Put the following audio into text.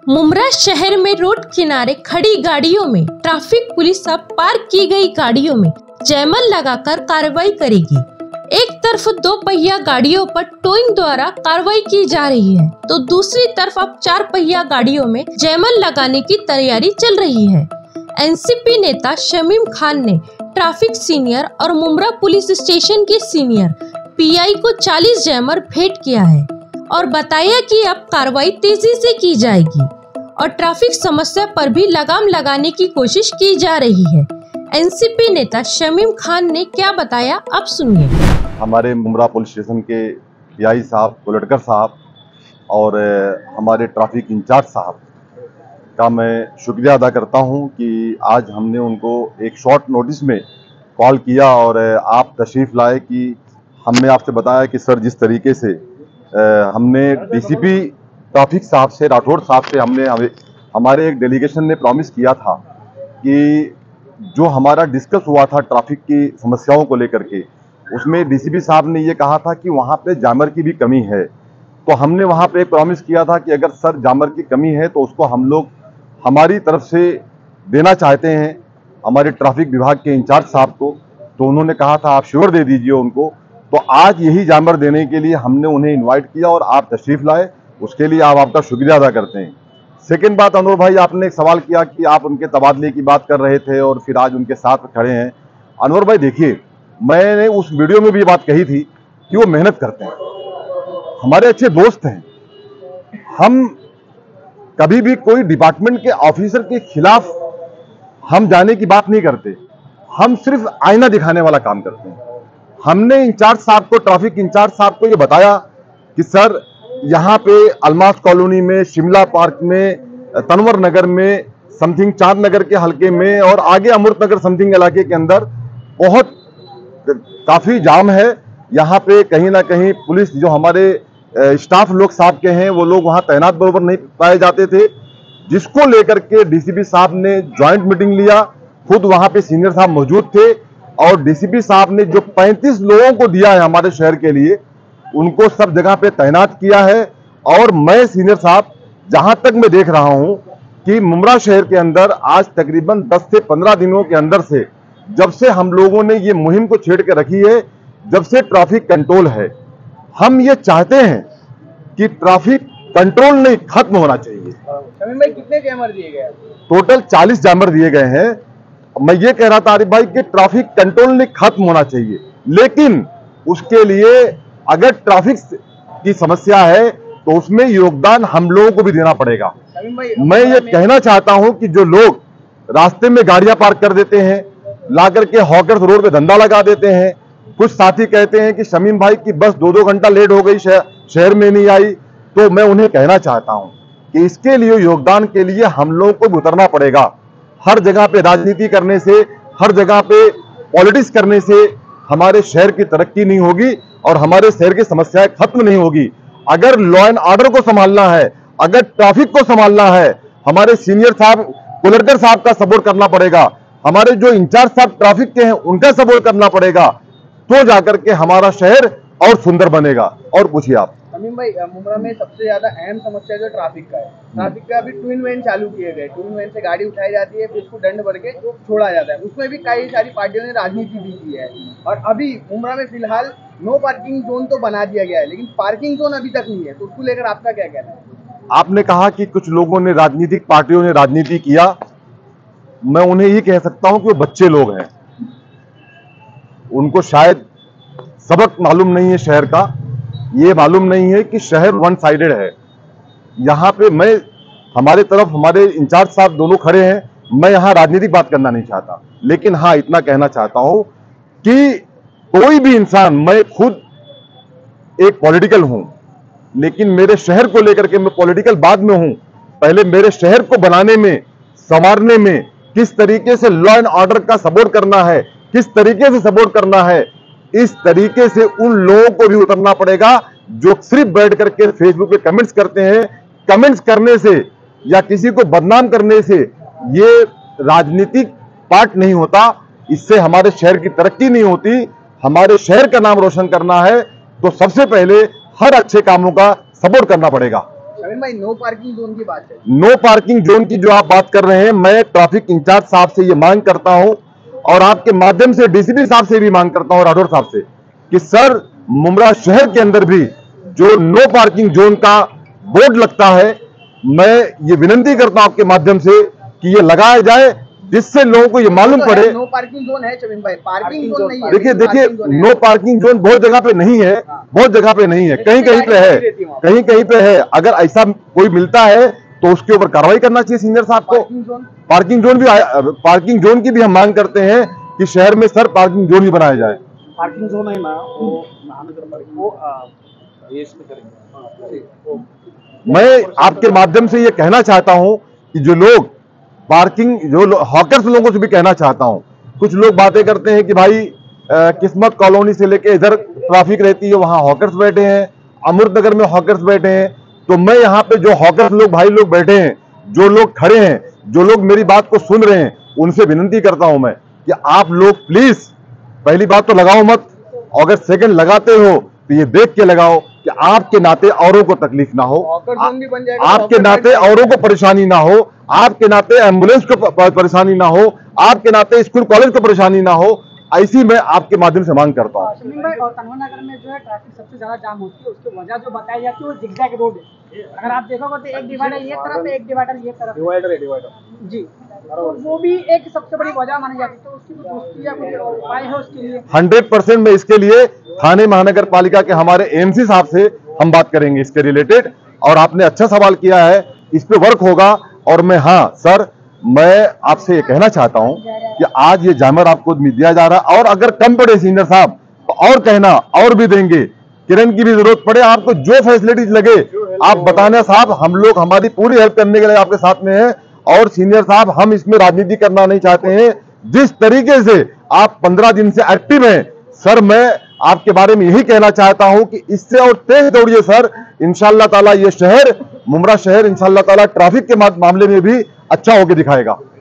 मुमरा शहर में रोड किनारे खड़ी गाड़ियों में ट्रैफिक पुलिस अब पार्क की गई गाड़ियों में जैमल लगाकर कार्रवाई करेगी। एक तरफ 2 पहिया गाड़ियों पर टोइंग द्वारा कार्रवाई की जा रही है, तो दूसरी तरफ अब 4 पहिया गाड़ियों में जैमल लगाने की तैयारी चल रही है। एनसीपी नेता शमीम खान ने ट्रैफिक सीनियर और मुमरा पुलिस स्टेशन के सीनियर पीआई को 40 जैमर भेंट किया है और बताया कि अब कार्रवाई तेजी से की जाएगी और ट्रैफिक समस्या पर भी लगाम लगाने की कोशिश की जा रही है। एनसीपी नेता शमीम खान ने क्या बताया, अब सुनिए। हमारे मुमरा पुलिस स्टेशन के पीआई साहब, कोलटकर साहब और हमारे ट्रैफिक इंचार्ज साहब का मैं शुक्रिया अदा करता हूं कि आज हमने उनको एक शॉर्ट नोटिस में कॉल किया और आप तशरीफ़ लाए कि हमने आपसे बताया कि सर जिस तरीके से हमने डीसीपी ट्रैफिक साहब से, राठौड़ साहब से हमारे एक डेलीगेशन ने प्रॉमिस किया था कि जो हमारा डिस्कस हुआ था ट्रैफिक की समस्याओं को लेकर के, उसमें डीसीपी साहब ने ये कहा था कि वहाँ पे जामर की भी कमी है। तो हमने वहाँ पे एक प्रॉमिस किया था कि अगर सर जामर की कमी है तो उसको हम लोग हमारी तरफ से देना चाहते हैं हमारे ट्रैफिक विभाग के इंचार्ज साहब को। तो उन्होंने कहा था आप श्योर दे दीजिए उनको। तो आज यही जामर देने के लिए हमने उन्हें इनवाइट किया और आप तशरीफ लाए, उसके लिए आपका शुक्रिया अदा करते हैं। सेकंड बात, अनवर भाई आपने एक सवाल किया कि आप उनके तबादले की बात कर रहे थे और फिर आज उनके साथ खड़े हैं। अनवर भाई देखिए, मैंने उस वीडियो में भी बात कही थी कि वो मेहनत करते हैं, हमारे अच्छे दोस्त हैं। हम कभी भी कोई डिपार्टमेंट के ऑफिसर के खिलाफ हम जाने की बात नहीं करते, हम सिर्फ आईना दिखाने वाला काम करते हैं। हमने इंचार्ज साहब को, ट्रैफिक इंचार्ज साहब को ये बताया कि सर यहाँ पे अलमास कॉलोनी में, शिमला पार्क में, तनवर नगर में, समथिंग चांद नगर के हल्के में और आगे अमृत नगर समथिंग इलाके के अंदर बहुत काफी जाम है। यहाँ पे कहीं ना कहीं पुलिस जो हमारे स्टाफ लोग साहब के हैं वो लोग वहाँ तैनात बरोबर नहीं पाए जाते थे, जिसको लेकर के डीसीपी साहब ने ज्वाइंट मीटिंग लिया। खुद वहाँ पे सीनियर साहब मौजूद थे और डीसीपी साहब ने जो 35 लोगों को दिया है हमारे शहर के लिए, उनको सब जगह पे तैनात किया है। और मैं सीनियर साहब, जहां तक मैं देख रहा हूं कि मुमरा शहर के अंदर आज तकरीबन 10 से 15 दिनों के अंदर से, जब से हम लोगों ने ये मुहिम को छेड़ के रखी है, जब से ट्रैफिक कंट्रोल है, हम ये चाहते हैं कि ट्रैफिक कंट्रोल नहीं खत्म होना चाहिए। शमीम भाई कितने जैमर दिए गए? टोटल 40 जैमर दिए गए हैं। मैं ये कह रहा था आरिफ भाई कि ट्रैफिक कंट्रोल नहीं खत्म होना चाहिए, लेकिन उसके लिए अगर ट्रैफिक की समस्या है तो उसमें योगदान हम लोगों को भी देना पड़ेगा। मैं ये कहना चाहता हूं कि जो लोग रास्ते में गाड़ियां पार्क कर देते हैं, ला करके हॉकर्स रोड पे धंधा लगा देते हैं, कुछ साथी कहते हैं कि शमीम भाई की बस 2-2 घंटा लेट हो गई, शहर में नहीं आई, तो मैं उन्हें कहना चाहता हूं कि इसके लिए योगदान के लिए हम लोगों को भी उतरना पड़ेगा। हर जगह पे राजनीति करने से, हर जगह पे पॉलिटिक्स करने से हमारे शहर की तरक्की नहीं होगी और हमारे शहर की समस्याएं खत्म नहीं होगी। अगर लॉ एंड ऑर्डर को संभालना है, अगर ट्रैफिक को संभालना है, हमारे सीनियर साहब कोलटकर साहब का सपोर्ट करना पड़ेगा, हमारे जो इंचार्ज साहब ट्रैफिक के हैं उनका सपोर्ट करना पड़ेगा, तो जाकर के हमारा शहर और सुंदर बनेगा। और पूछिए आप। शमीम भाई, मुमरा में सबसे ज्यादा अहम समस्या जो ट्रैफिक का है, ट्रैफिक का अभी ट्विन वैन चालू किए गए। ट्विन वैन से गाड़ी उठाई जाती है, फिर उसको दंड भर के छोड़ा जाता है। उसमें भी कई सारी पार्टियों ने राजनीति भी की है और अभी मुमरा में फिलहाल नो पार्किंग जोन तो बना दिया गया है, लेकिन पार्किंग जोन अभी तक नहीं है। तो उसको लेकर आपका क्या कहना है? आपने कहा कि कुछ लोगों ने, राजनीतिक पार्टियों ने राजनीति किया। मैं उन्हें ये कह सकता हूं कि वो बच्चे लोग हैं, उनको शायद सबक मालूम नहीं है शहर का, ये मालूम नहीं है कि शहर वन साइडेड है। यहाँ पे मैं, हमारे तरफ हमारे इंचार्ज साहब दोनों खड़े हैं, मैं यहाँ राजनीतिक बात करना नहीं चाहता, लेकिन हाँ इतना कहना चाहता हूं कि कोई भी इंसान, मैं खुद एक पॉलिटिकल हूं, लेकिन मेरे शहर को लेकर के मैं पॉलिटिकल बाद में हूं। पहले मेरे शहर को बनाने में, संवारने में किस तरीके से लॉ एंड ऑर्डर का सपोर्ट करना है, किस तरीके से सपोर्ट करना है, इस तरीके से उन लोगों को भी उतरना पड़ेगा जो सिर्फ बैठ करके फेसबुक पे कमेंट्स करते हैं। कमेंट्स करने से या किसी को बदनाम करने से ये राजनीतिक पार्ट नहीं होता, इससे हमारे शहर की तरक्की नहीं होती। हमारे शहर का नाम रोशन करना है तो सबसे पहले हर अच्छे कामों का सपोर्ट करना पड़ेगा। शमीम भाई, नो पार्किंग जोन की बात है। नो पार्किंग जोन की जो आप बात कर रहे हैं, मैं ट्रैफिक इंचार्ज साहब से ये मांग करता हूं और आपके माध्यम से डीसीपी साहब से भी मांग करता हूं, राठौर साहब से, कि सर मुमरा शहर के अंदर भी जो नो पार्किंग जोन का बोर्ड लगता है, मैं ये विनती करता हूं आपके माध्यम से कि ये लगाया जाए, जिससे लोगों को ये मालूम पड़े। नो पार्किंग जोन है शमीम भाई, पार्किंग जोन नहीं है। देखिए नो पार्किंग जोन बहुत जगह पे नहीं है, बहुत जगह पे नहीं है, कहीं कहीं पे है, कहीं कहीं पे है। अगर ऐसा कोई मिलता है तो उसके ऊपर कार्रवाई करना चाहिए सीनियर साहब को। पार्किंग जोन की भी हम मांग करते हैं कि शहर में सर पार्किंग जोन भी बनाया जाए। पार्किंग जोन है ना, वो महानगर पालिका वो ये इसमें करेंगे। मैं आपके माध्यम से ये कहना चाहता हूं कि जो लोग पार्किंग, जो हॉकर्स लोगों से भी कहना चाहता हूं, कुछ लोग बातें करते हैं कि भाई किस्मत कॉलोनी से लेके इधर ट्रैफिक रहती है, वहां हॉकर्स बैठे हैं, अमृत नगर में हॉकर्स बैठे हैं। तो मैं यहाँ पे जो हॉकर्स लोग भाई लोग बैठे हैं, जो लोग खड़े हैं, जो लोग मेरी बात को सुन रहे हैं, उनसे विनती करता हूं मैं कि आप लोग प्लीज पहली बात तो लगाओ मत, अगर सेकंड लगाते हो तो ये देख के लगाओ कि आपके नाते औरों को तकलीफ ना हो, आपके नाते औरों को परेशानी ना हो, आपके नाते एम्बुलेंस को परेशानी ना हो, आपके नाते स्कूल कॉलेज को परेशानी ना हो। ऐसी मैं आपके माध्यम से मांग करता हूँ। शमीम भाई, और कन्वर नगर में जो है ट्रैफिक सबसे ज्यादा जाम होती है, उसकी वजह जो बताई जाती है वो जिगजैग रोड है। अगर आप देखोगे तो एक डिवाइडर ये तरफ है, एक डिवाइडर ये तरफ है जी, तो वो भी एक सबसे बड़ी वजह मानी जाती है। तो उसकी कुछ दोस्ती या कुछ उपाय है उसके लिए? 100% में इसके लिए थाने महानगर पालिका के हमारे एमसी साहब से हम बात करेंगे इसके रिलेटेड, और आपने अच्छा सवाल किया है, इस पे वर्क होगा। और मैं, हाँ सर, मैं आपसे ये कहना चाहता हूं कि आज ये जैमर आपको दिया जा रहा है, और अगर कम पड़े सीनियर साहब तो और कहना, और भी देंगे। किरण की भी जरूरत पड़े, आपको जो फैसिलिटीज लगे आप बताना साहब, हम लोग हमारी पूरी हेल्प करने के लिए आपके साथ में हैं। और सीनियर साहब, हम इसमें राजनीति करना नहीं चाहते हैं। जिस तरीके से आप 15 दिन से एक्टिव हैं सर, मैं आपके बारे में यही कहना चाहता हूं कि इससे और तेज दौड़िए सर। इंशाअल्लाह ताला ये शहर, मुमरा शहर, इंशाअल्लाह ताला ट्रैफिक के मामले में भी अच्छा होकर दिखाएगा।